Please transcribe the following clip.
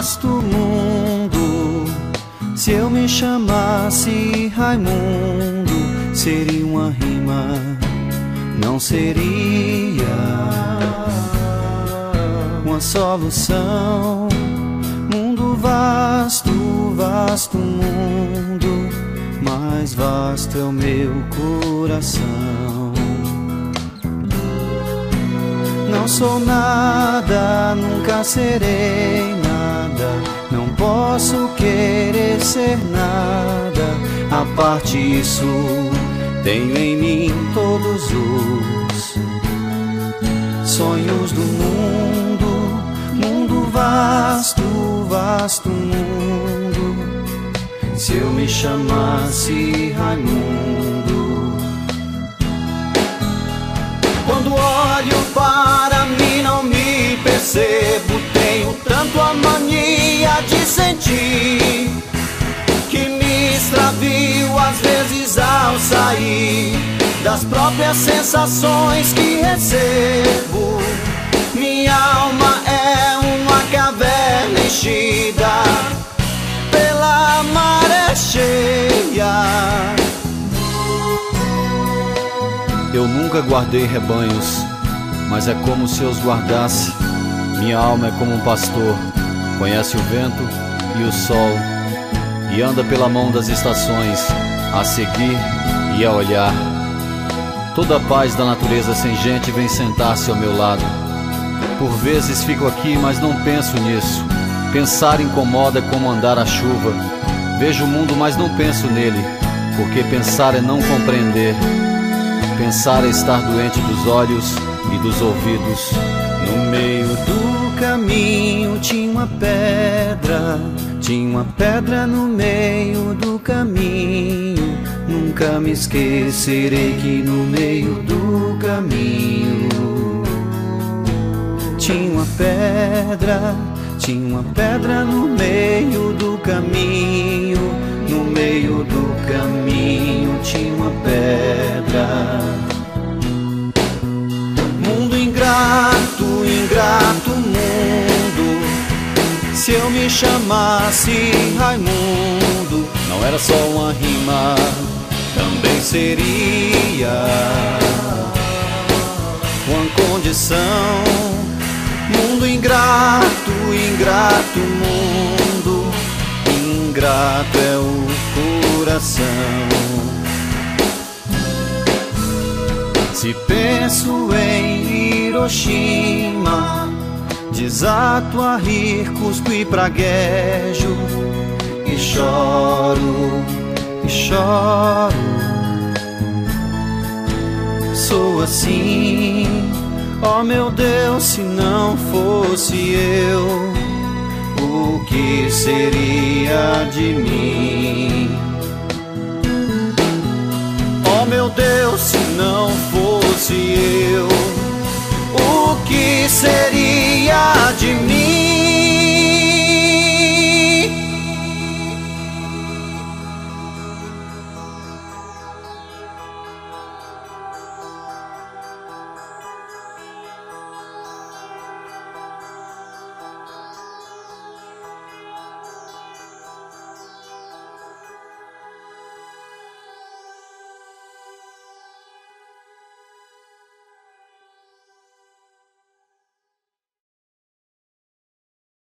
vasto mundo. Se eu me chamasse Raimundo, seria uma rima, não seria uma solução. Mundo vasto, vasto mundo, mais vasto é o meu coração. Não sou nada, nunca serei nada, não posso querer ser nada. A parte disso, tenho em mim todos os sonhos do mundo. Mundo vasto, vasto mundo. Se eu me chamasse Raimundo. Quando olho para mim não me percebo, tenho tanto a mania de sentir que me extravio às vezes ao sair das próprias sensações que recebo. Minha alma é uma caverna enchida pela maré cheia. Eu nunca guardei rebanhos, mas é como se eu os guardasse. Minha alma é como um pastor, conhece o vento e o sol, e anda pela mão das estações, a seguir e a olhar. Toda a paz da natureza sem gente vem sentar-se ao meu lado. Por vezes fico aqui, mas não penso nisso. Pensar incomoda como andar a chuva. Vejo o mundo, mas não penso nele, porque pensar é não compreender. Pensar é estar doente dos olhos e dos ouvidos. No meio do caminho tinha uma pedra, tinha uma pedra no meio do caminho. Nunca me esquecerei que no meio do caminho tinha uma pedra, tinha uma pedra no meio do caminho. No meio do caminho tinha uma pedra. Mundo ingrato, ingrato mundo. Se eu me chamasse Raimundo, não era só uma rima, também seria uma condição. Mundo ingrato, ingrato mundo, ingrato é o coração. Se penso em Hiroshima, desato a rir, cuspo e praguejo, e choro, e choro. Sou assim, oh meu Deus, se não fosse eu, o que seria de mim? Oh meu Deus, se não fosse eu, o que seria de mim?